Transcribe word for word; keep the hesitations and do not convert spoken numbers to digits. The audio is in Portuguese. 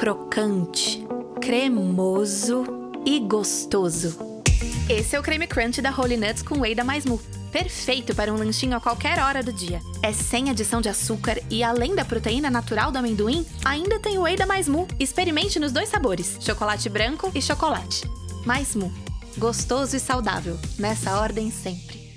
crocante, cremoso e gostoso. Esse é o creme crunch da Holy Nuts com whey da Mais Mu. Perfeito para um lanchinho a qualquer hora do dia. É sem adição de açúcar e, além da proteína natural do amendoim, ainda tem o whey da Mais Mu. Experimente nos dois sabores, chocolate branco e chocolate. Mais Mu. Gostoso e saudável, nessa ordem sempre.